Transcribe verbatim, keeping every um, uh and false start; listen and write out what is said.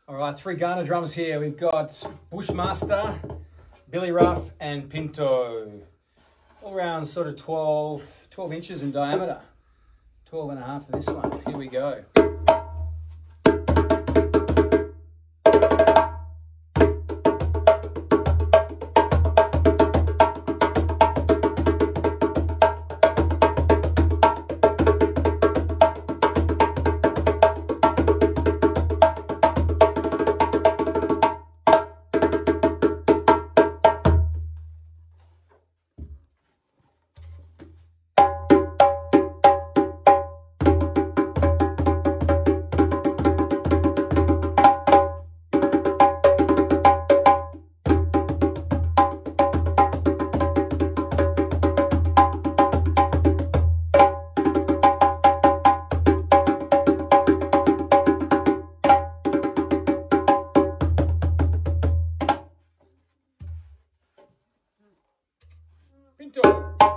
All right, three Ghana drums here. We've got Bushmaster, Billy Ruff, and Pinto. All around sort of twelve, twelve inches in diameter. twelve and a half for this one. Here we go. Pinto.